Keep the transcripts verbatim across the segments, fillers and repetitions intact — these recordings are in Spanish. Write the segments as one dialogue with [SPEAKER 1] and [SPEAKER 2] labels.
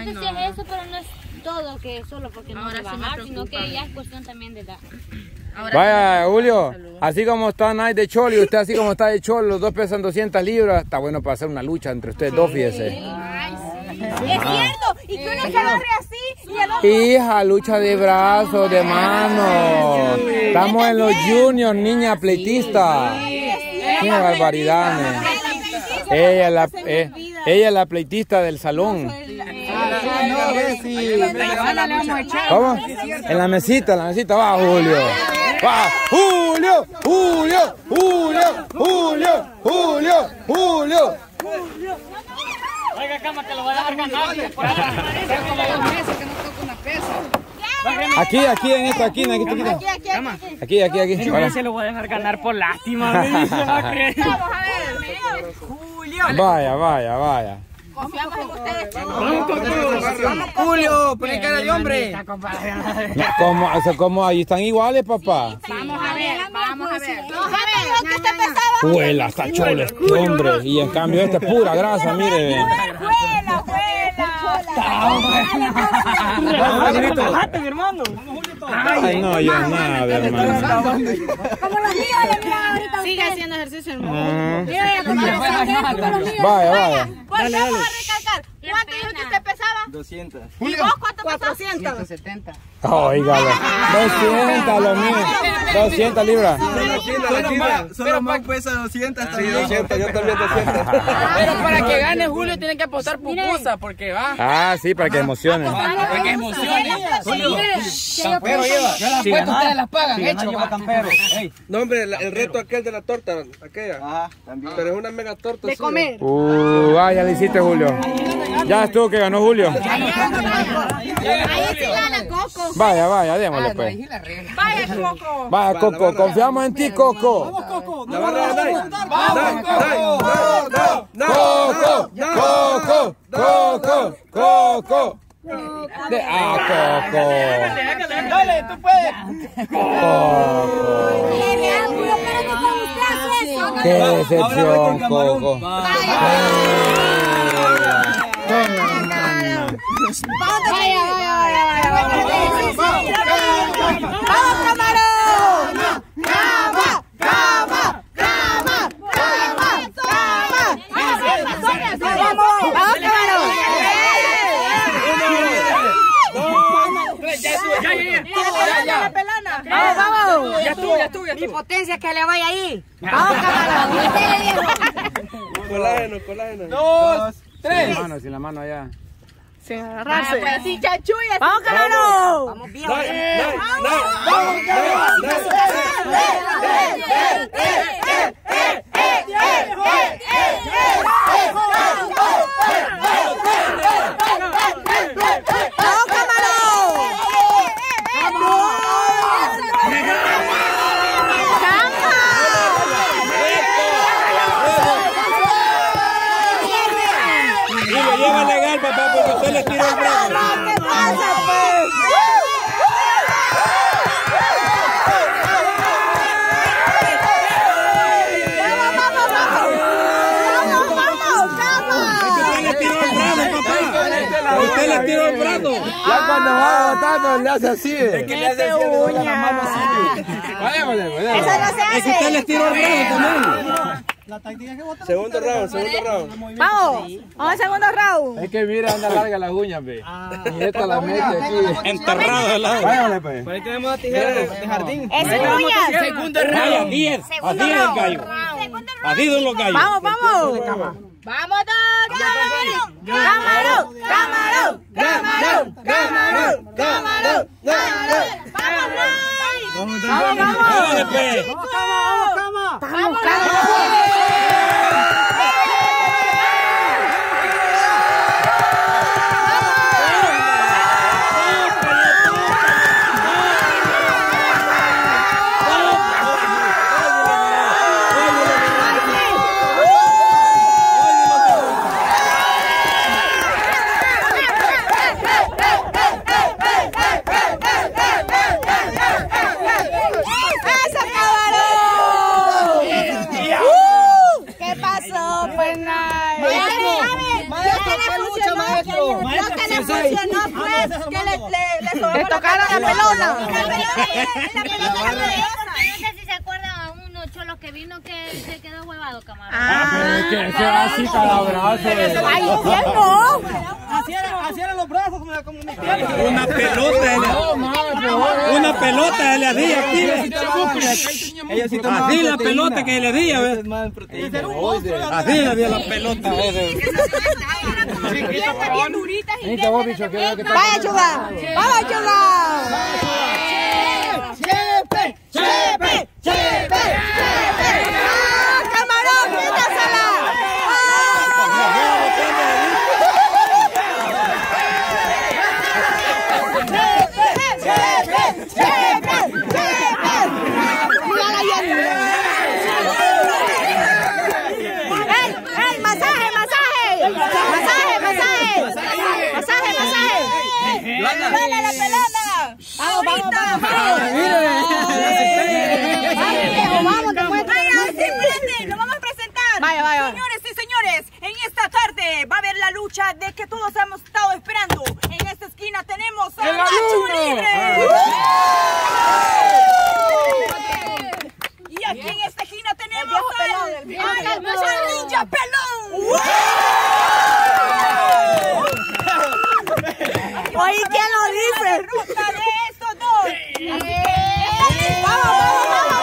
[SPEAKER 1] Realmente sí es eso, pero no es todo que solo porque no se bajar, sino que ya es cuestión también de edad.
[SPEAKER 2] Vaya, Julio, así como están ahí de cholo y usted así como está de cholo, los dos pesan doscientas libras, está bueno para hacer una lucha entre ustedes dos, fíjese.
[SPEAKER 3] Ay, sí. Es cierto, y que uno se agarre así y el otro...
[SPEAKER 2] Hija, lucha de brazos, de manos. Estamos en los juniors, niña pleitista. Qué barbaridad. Ella es la, eh, ella es la pleitista del salón. ¿Cómo? En la mesita, en la mesita va Julio. Va Julio, Julio, Julio, Julio, Julio, Julio.
[SPEAKER 4] Oiga, cama, que lo voy a dejar ganar. Como dos meses que no toco una pesa.
[SPEAKER 2] Aquí, aquí, en esta esquina, aquí, aquí, aquí, aquí, aquí.
[SPEAKER 4] Ahora se lo voy a dejar ganar por lástima.
[SPEAKER 3] Vamos a ver. Julio.
[SPEAKER 2] Vaya, vaya, vaya.
[SPEAKER 3] Confiamos en ustedes, chicos.
[SPEAKER 4] Vamos, Julio, pone cara de hombre.
[SPEAKER 2] No, ¿cómo, o sea, ¿cómo ahí están iguales, papá?
[SPEAKER 3] Vamos a ver, vamos a ver. No, ¿sabes lo que usted pesaba?
[SPEAKER 2] Huela, está cholo este hombre. Y en cambio este es pura grasa, mire.
[SPEAKER 3] Huela, huela.
[SPEAKER 4] mi hermano.
[SPEAKER 2] Ay, no, yo nada, hermano.
[SPEAKER 3] Como los míos, mira ahorita.
[SPEAKER 1] Sigue haciendo ejercicio, hermano.
[SPEAKER 2] Vaya, vaya.
[SPEAKER 3] Volvemos a recalcar. ¿Cuánto dijo que usted pesaba?
[SPEAKER 5] doscientas.
[SPEAKER 3] ¿Y vos cuánto pesabas?
[SPEAKER 4] cuatrocientos setenta.
[SPEAKER 2] Oígalo. doscientas, lo mío. doscientas libras.
[SPEAKER 5] Solo Mac pesa doscientas. Sí, doscientas, yo también doscientas.
[SPEAKER 4] Pero para que gane Julio tiene que apostar pupusa, porque va.
[SPEAKER 2] Ah, sí, para que emocionen.
[SPEAKER 4] Para que emocionen. Julio, campero lleva. Yo las apuesto, ustedes las pagan. Hecho, lleva campero.
[SPEAKER 5] No, hombre, el reto aquel de la torta, aquella. Ah, también. Pero es una mega torta.
[SPEAKER 3] De comer.
[SPEAKER 2] Uh, ah, ya le hiciste, Julio. Ya estuvo que ganó Julio.
[SPEAKER 3] Ahí sí gana Coco.
[SPEAKER 2] Vaya, vaya, démosle pues.
[SPEAKER 3] Vaya, Coco.
[SPEAKER 2] Vaya, Coco, confiamos en ti, Coco.
[SPEAKER 5] Vamos, Coco. No, no, no. Vamos,
[SPEAKER 2] Coco. Coco, Coco, Coco, Coco. De, ah, Coco.
[SPEAKER 4] Dale, tú puedes.
[SPEAKER 2] Coco. Qué decepción, Coco.
[SPEAKER 3] Vaya, vaya, vaya, vaya. ¡Vamos, camarón! ¡Cama! ¡Cama! ¡Cama! ¡Cama! ¡Cama! ¡Vamos! ¡Vamos, camarón! ¡Vamos, vamos!
[SPEAKER 4] Ya estuvo, ya estuvo, ya
[SPEAKER 3] Mi
[SPEAKER 4] estuvo.
[SPEAKER 3] potencia que le vaya ahí. ¡Vamos, camarón!
[SPEAKER 5] Colágeno, colágeno.
[SPEAKER 4] Dos,
[SPEAKER 2] Sin
[SPEAKER 4] tres.
[SPEAKER 2] la mano, sin la mano allá.
[SPEAKER 3] Sin agarrarse. Pues sí, chachuya. ¡Vamos, camarón! ¡Vamos, viejo!
[SPEAKER 5] ¡Vamos,
[SPEAKER 2] Lleva legal, papá, porque usted le tiró el brazo.
[SPEAKER 3] ¿Qué pasa, pues? ¡Vamos, vamos, vamos! ¡Vamos, vamos, vamos!
[SPEAKER 2] Usted le tiró el brazo, papá. Usted le tiró el brazo. Ya cuando va botando le hace así. Es que le hace así, le da la mano así. Váyamole, váyamole.
[SPEAKER 3] Eso no se hace.
[SPEAKER 2] Es que usted le tiró el brazo también.
[SPEAKER 5] Segundo round, segundo round.
[SPEAKER 3] Vamos, vamos al segundo round.
[SPEAKER 2] Es que mira, anda larga las uñas, ve. Y esta la mete aquí. Enterrado de lado. Váyamole, pues.
[SPEAKER 5] Por ahí tenemos la tijera de jardín.
[SPEAKER 3] Es sin uñas.
[SPEAKER 4] Segundo round.
[SPEAKER 2] diez.
[SPEAKER 3] Segundo
[SPEAKER 2] Así es el
[SPEAKER 3] round.
[SPEAKER 2] gallo. Así son los gallos.
[SPEAKER 3] Vamos, vamos. Vamos todos. Camarón, camarón, camarón, camarón, camarón, camarón, camarón. Vamos, Ray. Vamos, vamos.
[SPEAKER 2] Váyamole, pues.
[SPEAKER 3] Vamos, cama. Vamos, cama. seis.
[SPEAKER 6] No, pues, que le, le, le
[SPEAKER 3] Le tocaron la pelona.
[SPEAKER 6] La pelona, la pelona.
[SPEAKER 1] No sé si se acuerdan a uno cholo que vino que se quedó huevado, camarón.
[SPEAKER 2] Ah, que se va así cada brazo.
[SPEAKER 3] Ay, ¿sí no?
[SPEAKER 4] Así era, así eran los brazos como la comunidad.
[SPEAKER 7] Una pelota. Una pelota le hacía aquí. Así la pelota que le hacía. Así le hacía la pelota.
[SPEAKER 6] Bien duritas y
[SPEAKER 2] Vamos, bicho, que veo que
[SPEAKER 3] Vaya, chugar. Vamos, chugar.
[SPEAKER 4] ¡Chepe! ¡Chepe! ¡Chepe!
[SPEAKER 3] ¡Ah, camarón, quítasela! ¡Ey, ey, masaje, masaje! ¡Masaje, masaje! ¡Masaje, masaje!
[SPEAKER 6] ¡Pelona, la pelona!
[SPEAKER 3] ¡Vamos, vamos, vamos! ¡Vamos, te muestro!
[SPEAKER 6] Vaya, simplemente nos vamos a presentar.
[SPEAKER 3] Vaya, vaya.
[SPEAKER 6] Señores y señores, en esta tarde va a haber la lucha de que todos hemos estado esperando. En esta esquina tenemos a Nacho Libre. Y aquí en esta esquina tenemos al al Ninja Pelón.
[SPEAKER 3] Oye, ¿quién lo dice?
[SPEAKER 6] Ruta de estos dos.
[SPEAKER 3] ¡Vamos, vamos, vamos!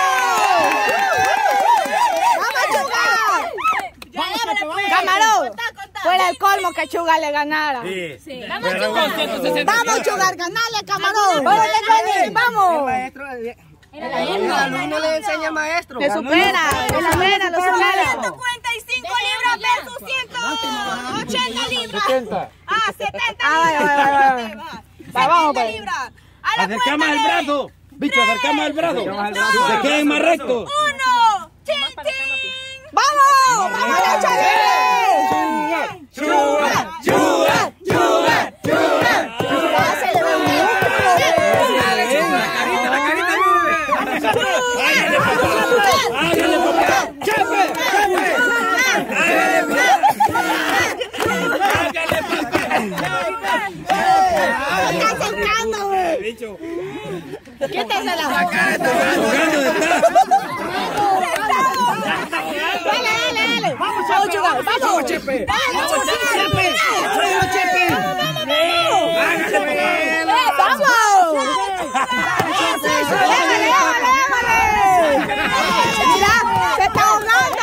[SPEAKER 3] ¡Vamos, Chugar! Camarón, fuera el colmo que Chugar le ganara.
[SPEAKER 1] Vamos, Chugar.
[SPEAKER 3] ¡Vamos, Chugar, ganale, camarón! ¡Vamos, Johnny! ¡Vamos!
[SPEAKER 4] El alumno le enseña al maestro.
[SPEAKER 3] ¡Te supera! ¡Te supera! ¡Lo supera!
[SPEAKER 6] ciento cuarenta y cinco libras versus ciento ochenta libras.
[SPEAKER 2] setenta.
[SPEAKER 6] Ah, setenta
[SPEAKER 3] Ah, vaya, vaya, vaya, vaya.
[SPEAKER 6] libras.
[SPEAKER 3] Va, vamos,
[SPEAKER 6] setenta
[SPEAKER 3] pues.
[SPEAKER 6] libras. A la
[SPEAKER 7] Acercamos
[SPEAKER 6] cuenta
[SPEAKER 7] el
[SPEAKER 6] de
[SPEAKER 7] brazo. Bicho, acercamos el brazo. Se queden más rectos.
[SPEAKER 6] uno. ¡Chin, chin!
[SPEAKER 3] ¡Vamos! ¡Vamos, Nacho Libre!
[SPEAKER 7] ¡Chugar! ¡Chugar! ¡Chugar! ¡Chugar!
[SPEAKER 3] Se le ve un músculo.
[SPEAKER 7] La carita, ¡hágale, papá! ¡Chepe! ¡Chepe! ¡Hágale, papá!
[SPEAKER 3] ¡Está acercando, güey!
[SPEAKER 7] Bicho.
[SPEAKER 3] ¡Quítese la
[SPEAKER 7] Jugando de estar.
[SPEAKER 3] ¡Dale, dale, dale! ¡Vamos, Chugar! ¡Vamos! ¡Chepe! ¡Vamos, Chepe! ¡Vamos, Chepe! ¡Vamos! ¡Déjale, déjale, déjale! ¡Mira! ¡Se está ahogando!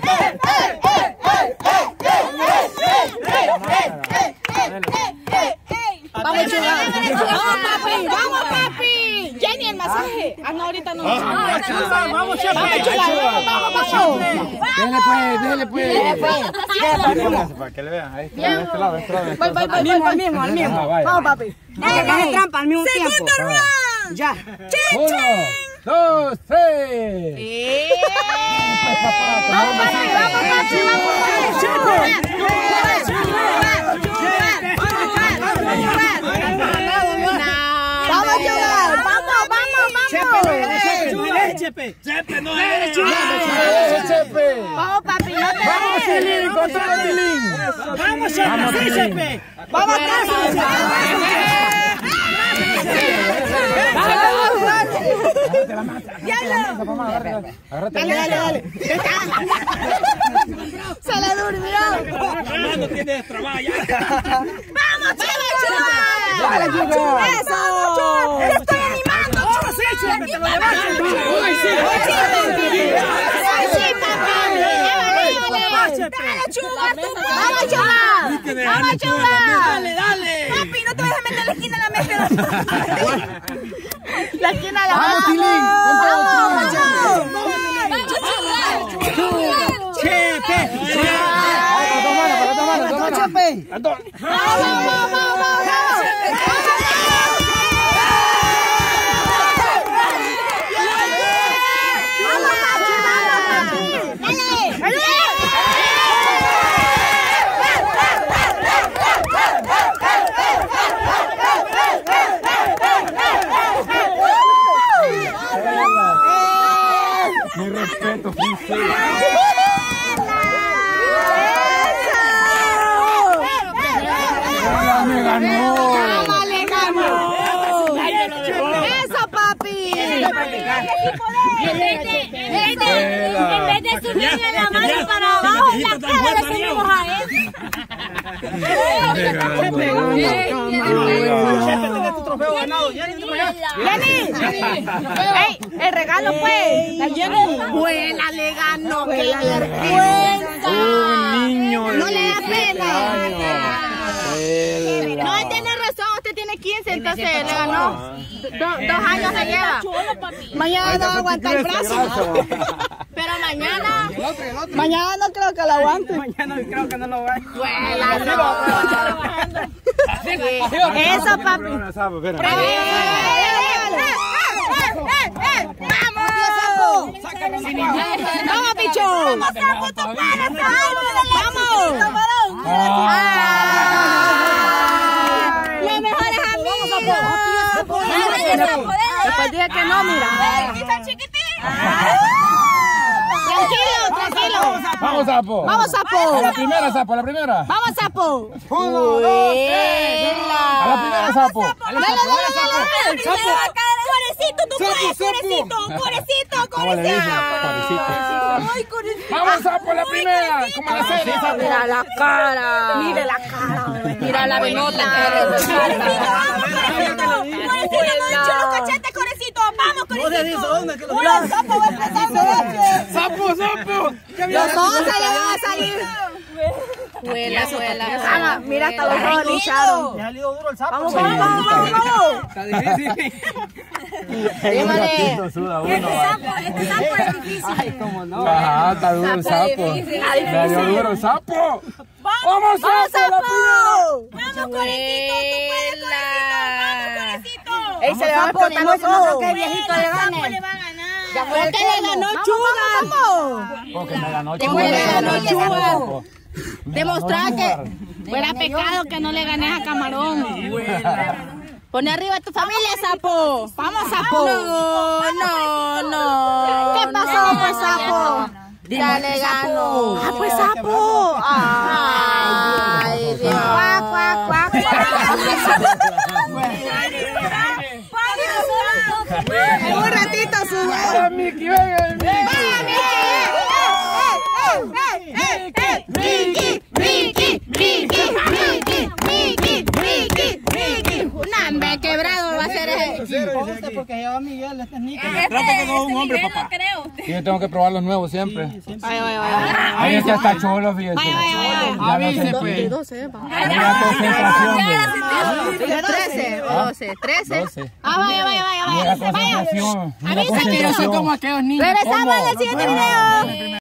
[SPEAKER 3] ¡Vamos, Chugar! ¡Vamos, papi! ¡Vamos, papi! ¡Jenny, el masaje! Ah, no, ahorita no. ¡Vamos, Chugar! ¡Vamos, vamos!
[SPEAKER 2] Dele pues, dele pues.
[SPEAKER 3] Para que le vean. Ahí está, de este lado, de este lado. Voy, voy, voy, al mismo, al mismo, al mismo. Vamos, papi. Hagamos trampa al mismo tiempo.
[SPEAKER 6] ¡Segundo round!
[SPEAKER 3] Ya.
[SPEAKER 2] Uno, dos, tres.
[SPEAKER 3] Vamos, papi, vamos, papi, vamos, vamos, Chugar, vamos, vamos, vamos.
[SPEAKER 7] Chepe, Chepe, no es.
[SPEAKER 2] Chepe.
[SPEAKER 3] Vamos, papi, no te
[SPEAKER 2] Vamos, Tilín, controla Tilín.
[SPEAKER 7] Vamos, Chepe, sí, Chepe.
[SPEAKER 3] Vamos, Tilín. Dale, dale, dale. Se le durmió.
[SPEAKER 7] No tiene trabajo ya.
[SPEAKER 6] ¡Vamos, Chepe, Chugar!
[SPEAKER 3] Dale, Chugar.
[SPEAKER 6] ¡Eso! ¡Te estoy animando, Chugar!
[SPEAKER 7] Sí, Chepe, te lo levanto.
[SPEAKER 6] ¡Ay, sí! ¡Sí, papi! ¡Dale, Chugar!
[SPEAKER 3] ¡Vamos, Chugar! ¡Vamos, Chugar!
[SPEAKER 7] Dale, dale.
[SPEAKER 6] Papi, no te vas a meter en la esquina de la mesa.
[SPEAKER 3] La esquina de la
[SPEAKER 2] Vamos, Tilín, con todo,
[SPEAKER 7] Chepe.
[SPEAKER 2] Mi respeto, ganó!
[SPEAKER 3] ¡Cama le ganó! ¡Eso, papi!
[SPEAKER 1] En vez de subirle la mano para abajo, la cara le subimos a él.
[SPEAKER 3] ¡Jenny! ¡Ey! ¡El regalo fue! ¡La Jenny! ¡Vuela le ganó! ¡Qué vergüenza!
[SPEAKER 2] Un niño de
[SPEAKER 3] ¡No le da pena!
[SPEAKER 2] Vuela.
[SPEAKER 3] No, tiene razón. Usted tiene quince, entonces le ganó. Do- dos años se lleva. Mañana no aguanta el brazo. Pero mañana... Mañana no creo que lo aguante.
[SPEAKER 4] Mañana creo que no lo va a...
[SPEAKER 3] ¡Vuela! ¡Eso, papi! ¡Vamos! ¡Vamos, bicho! ¡Vamos! ¡Los mejores amigos! Después dije que no, mira. Tranquilo, tranquilo.
[SPEAKER 2] ¡Vamos, sapo!
[SPEAKER 3] ¡Vamos, sapo!
[SPEAKER 2] ¡A la primera, sapo! ¡A la primera!
[SPEAKER 3] ¡Vamos, sapo!
[SPEAKER 2] ¡Uno, dos, tres! ¡A la primera, sapo!
[SPEAKER 3] ¡Dale, dale, dale!
[SPEAKER 6] ¡Corecito, tú puedes! ¡Corecito! ¡Corecito!
[SPEAKER 2] ¿Cómo le dicen? Corecito. ¡Vamos, sapo! ¡A la primera! ¡Como la serie, sapo!
[SPEAKER 3] Mira la cara. Mira la cara. Mira la venota.
[SPEAKER 6] ¡Corecito, no hincho los cachetes, Corecito! ¡Vamos, Corecito! ¡Uno, sapo, va a empezar noche!
[SPEAKER 2] ¡Sapo, sapo!
[SPEAKER 3] Los dos se le van a salir.
[SPEAKER 1] Vuela, vuela.
[SPEAKER 3] Ana, mira hasta los dos lincharon.
[SPEAKER 4] Le ha salido duro el sapo.
[SPEAKER 3] Vamos, vamos, vamos, vamos.
[SPEAKER 4] Está difícil.
[SPEAKER 3] Dígale.
[SPEAKER 2] Suda uno.
[SPEAKER 6] Este sapo es difícil.
[SPEAKER 4] Ay, cómo no.
[SPEAKER 2] Ajá, está duro el sapo. Me dio duro el sapo. ¡Vamos, sapo!
[SPEAKER 3] ¡Vamos, sapo!
[SPEAKER 6] ¡Vamos, Corecito! ¡Tú puedes, Corecito! ¡Vamos, Corecito!
[SPEAKER 3] Ey, se le va a explotar los ojos.
[SPEAKER 6] ¡Que viejito le gane! ¡Le va a ganar!
[SPEAKER 3] ¿Por qué le ganó Chuga?
[SPEAKER 2] Porque me ganó
[SPEAKER 3] ¿Cómo le ganó Chuga?
[SPEAKER 2] Sapo.
[SPEAKER 3] Demostrar que fuera pecado que no le ganes a Camarón. Pone arriba a tu familia, sapo. Vamos, sapo. No, no, no. ¿Qué pasó, pues, sapo? Ya le ganó. Ah, pues, sapo. Ay, Dios. Cuac, cuac, cuac, cuac. En un ratito sube.
[SPEAKER 2] ¡Venga, Miki! ¡Venga, Miki!
[SPEAKER 3] Ricky, Ricky, Ricky, Ricky, Ricky, Ricky, Ricky. Un hambre quebrado va a ser ese.
[SPEAKER 4] Porque lleva Miguel, este es Nico.
[SPEAKER 7] Trata que no es un hombre, papá.
[SPEAKER 2] Y yo tengo que probar los nuevos siempre.
[SPEAKER 3] Vaya, vaya, vaya.
[SPEAKER 2] Ahí es que está chulo, fíjate.
[SPEAKER 3] Vaya, vaya, vaya.
[SPEAKER 2] Avise, pues.
[SPEAKER 3] De doce, va.
[SPEAKER 2] Mira, concentración.
[SPEAKER 3] De trece, doce, trece.
[SPEAKER 2] doce.
[SPEAKER 3] Ah, vaya, vaya, vaya,
[SPEAKER 2] Mira,
[SPEAKER 3] vaya.
[SPEAKER 2] concentración. Mira,
[SPEAKER 3] Avisa que yo soy
[SPEAKER 2] concentración.
[SPEAKER 3] aquellos niños. Regresamos en el siguiente video.